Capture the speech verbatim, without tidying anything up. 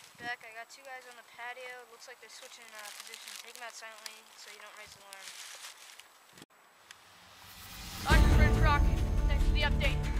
Beck, I got two guys on the patio. Looks like they're switching uh, positions. Take them out silently so you don't raise the alarm. Doctor French Rock, thanks for the update.